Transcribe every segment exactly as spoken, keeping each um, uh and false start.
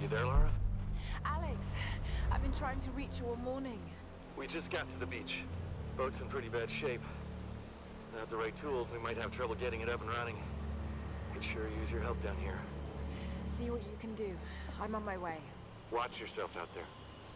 there, Lara? Alex, I've been trying to reach you all morning. We just got to the beach. Boat's in pretty bad shape. Without the right tools, we might have trouble getting it up and running. Could sure use your help down here. See what you can do. I'm on my way. Watch yourself out there.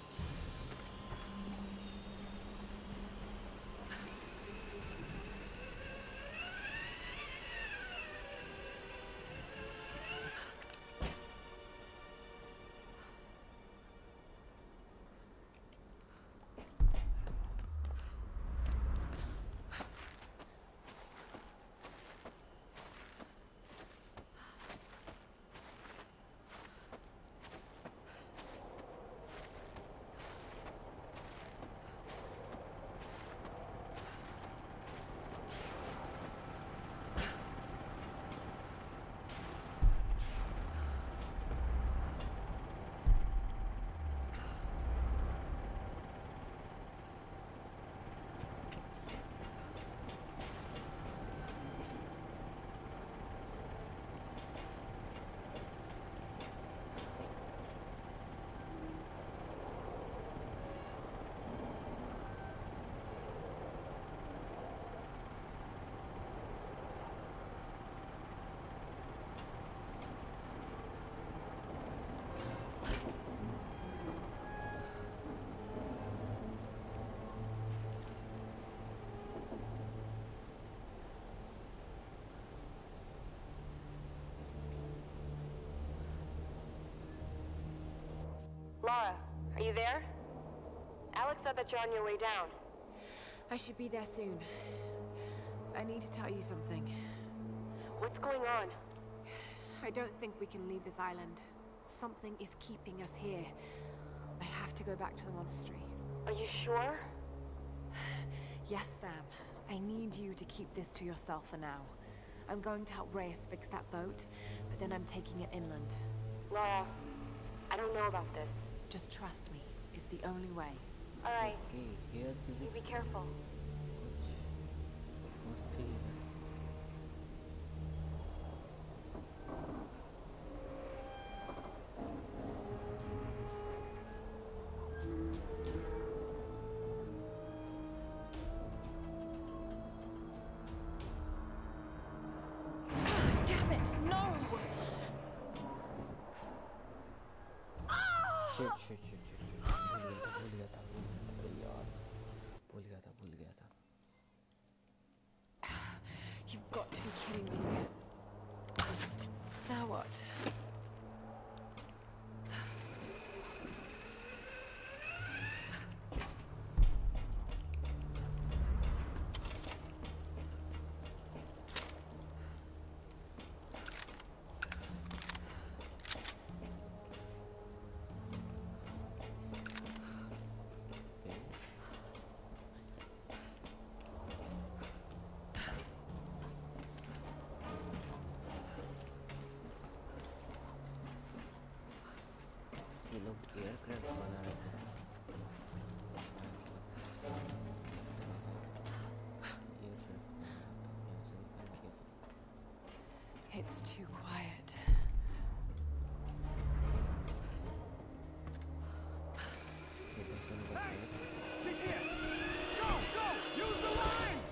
Lara, are you there? Alex said that you're on your way down. I should be there soon. I need to tell you something. What's going on? I don't think we can leave this island. Something is keeping us here. I have to go back to the monastery. Are you sure? Yes, Sam. I need you to keep this to yourself for now. I'm going to help Reyes fix that boat, but then I'm taking it inland. Lara, I don't know about this. Just trust me. It's the only way. All right. Okay, here You physics be careful. कुछ मस्ती है. Damn it! No! Shit, shit, shit, shit, shit. भूल गया था, भूल गया था, भूल गया था यार. भूल गया था, भूल गया था. You've got to be kidding me. Now what? ये लोग एयरक्राफ्ट बना रहे थे. It's too quiet. She's here! Go! Go! Use the lines!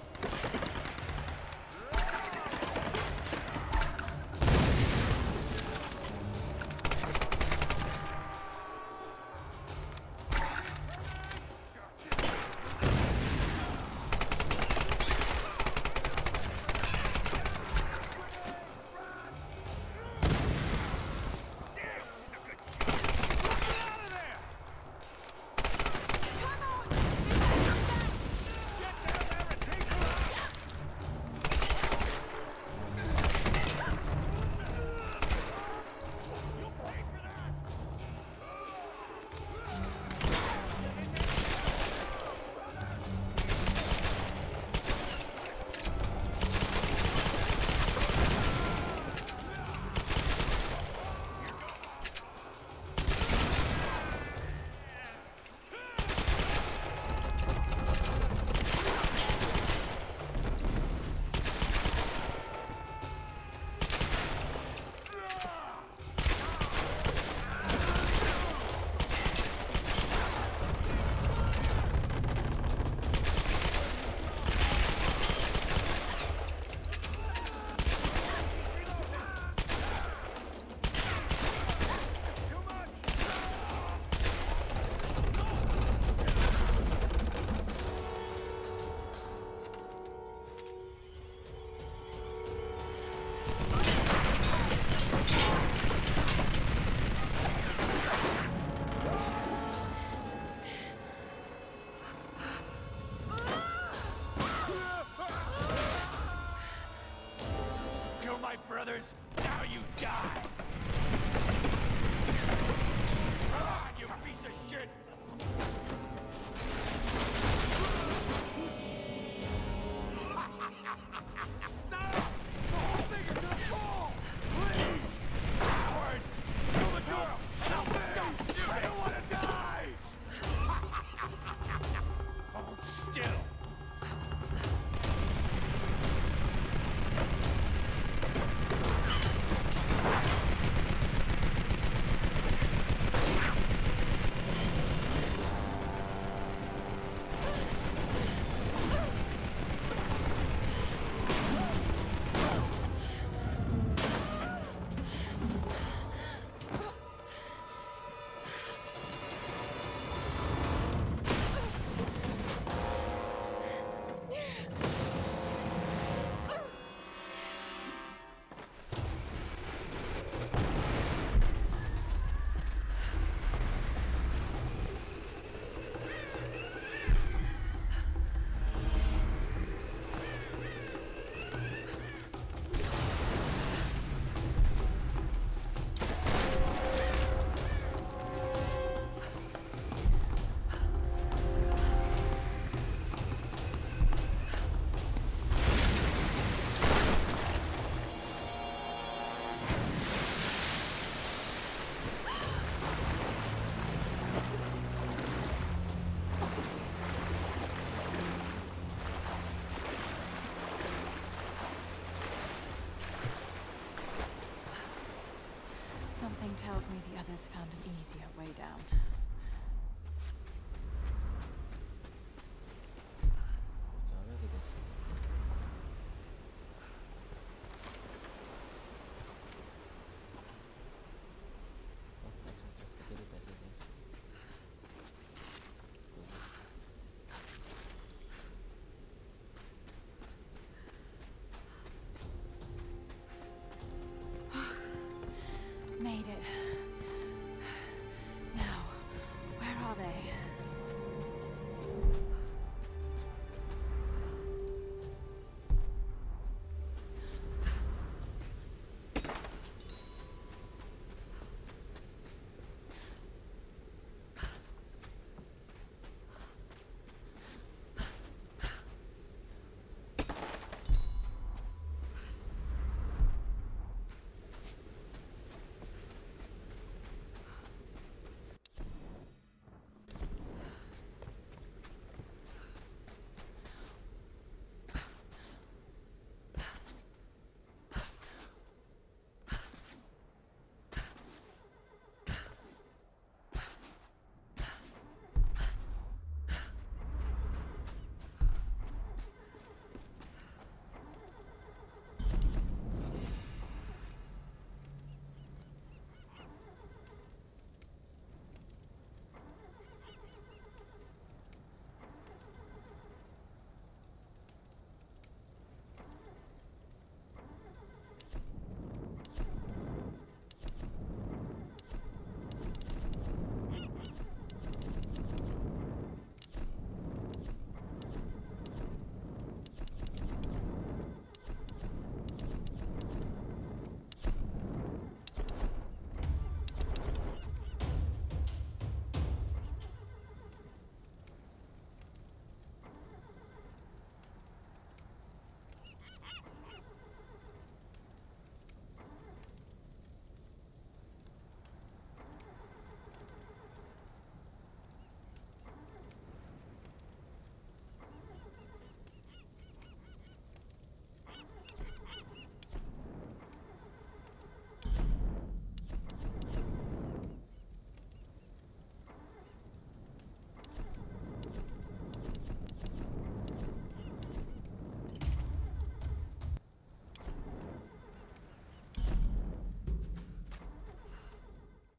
Something tells me the others found an easier way down.